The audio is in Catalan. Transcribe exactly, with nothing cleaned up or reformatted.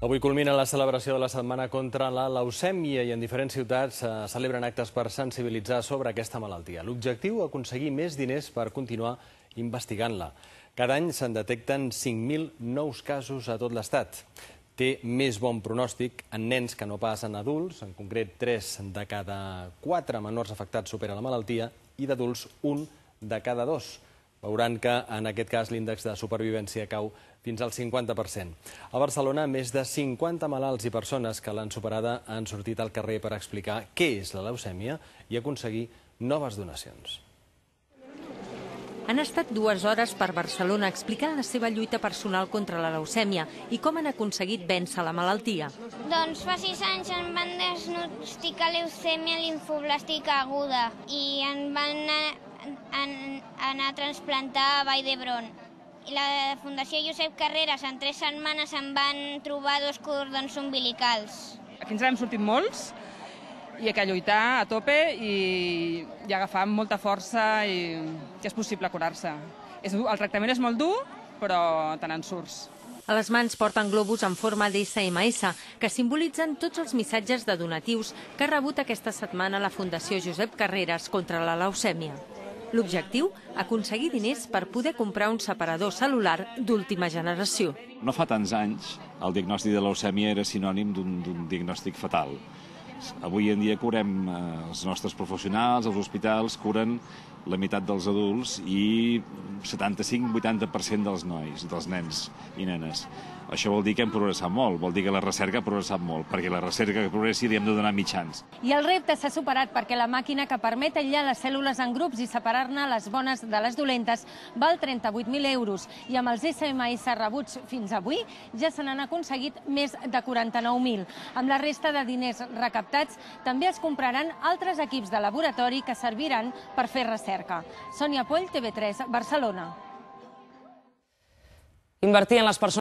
Avui culmina la celebració de la Setmana contra la leucèmia i en diferents ciutats es celebren actes per sensibilitzar sobre aquesta malaltia. L'objectiu, aconseguir més diners per continuar investigant-la. Cada any se'n detecten cinc mil nous casos a tot l'Estat. Té més bon pronòstic en nens que no pas en adults, en concret tres de cada quatre menors afectats supera la malaltia i d'adults un de cada dos. Veuran que en aquest cas l'índex de supervivència cau fins al cinquanta per cent. A Barcelona, més de cinquanta malalts i persones que l'han superada han sortit al carrer per explicar què és la leucèmia i aconseguir noves donacions. Han estat dues hores per Barcelona explicant la seva lluita personal contra la leucèmia i com han aconseguit vèncer la malaltia. Doncs fa sis anys em van diagnosticar leucèmia limfoblàstica aguda i em van anar a transplantar a Vall d'Hebron. I la Fundació Josep Carreras en tres setmanes em van trobar dos cordons umbilicals. Aquí ens n'hem sortit molts i hi ha que lluitar a tope i, i agafar amb molta força i que és possible curar-se. El tractament és molt dur, però te n'en surts. A les mans porten globus en forma d'S M S, que simbolitzen tots els missatges de donatius que ha rebut aquesta setmana la Fundació Josep Carreras contra la leucèmia. L'objectiu, aconseguir diners per poder comprar un separador cel·lular d'última generació. No fa tants anys el diagnòstic de leucèmia era sinònim d'un diagnòstic fatal. Avui en dia curem els nostres professionals, els hospitals curen la meitat dels adults i setanta-cinc a vuitanta per cent dels nois, dels nens i nenes. Això vol dir que hem progressat molt, vol dir que la recerca ha progressat molt, perquè la recerca que progressi li hem de donar mitjans. I el repte s'ha superat perquè la màquina que permet aïllar les cèl·lules en grups i separar-ne les bones de les dolentes val trenta-vuit mil euros i amb els S M S rebuts fins avui ja se n'han aconseguit més de quaranta-nou mil. Amb la resta de diners recaptats també es compraran altres equips de laboratori que serviran per fer recerca. Sònia Poll, T V tres, Barcelona. Invertir en les persones